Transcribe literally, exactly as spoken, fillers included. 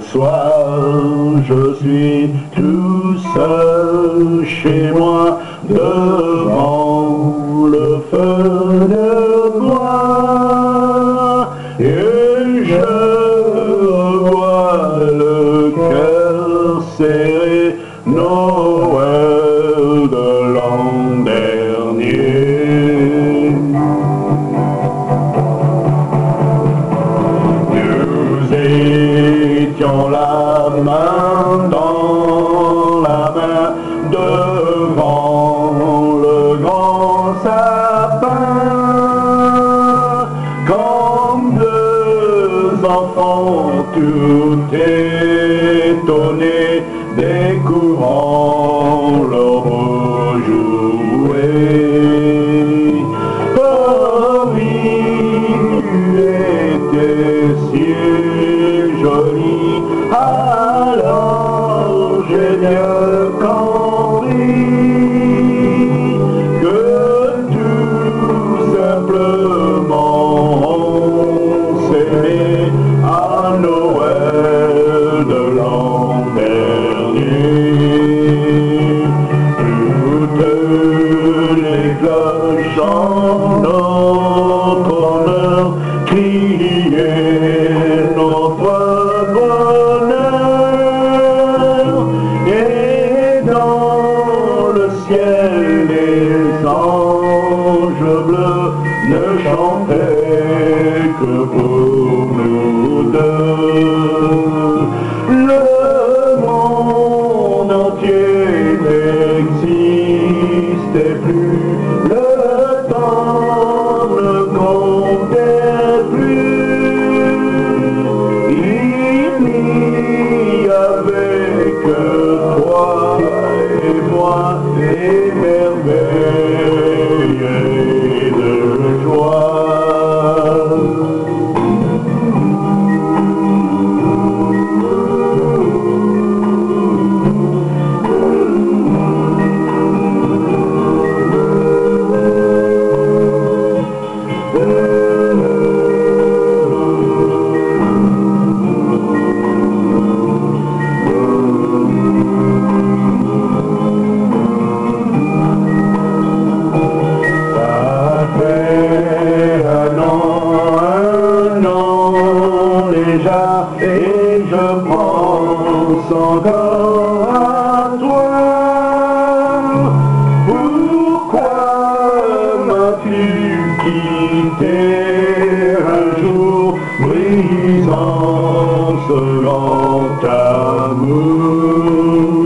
soir, je suis tout seul chez moi, devant le feu de bois, et je vois le cœur serré, Noël de l'an dernier. Nous étions la main dans la main devant le grand sapin, comme deux enfants tout étonnés, découvrant leurs beaux jouets. Oh oui, tu étais si jolie, alors j'ai bien compris que tout simplement on s'aimait à Noël de l'an dernier. Toutes les cloches en notre honneur criaient notre bonheur, et dans le ciel les anges bleus ne chantaient que pour nous deux. Le monde entier n'existait plus, le temps ne comptait plus, il n'y avait que toi et moi, des merveilles et de joie. Et je pense encore à toi. Pourquoi m'as-tu quitté un jour, brisant ce grand amour?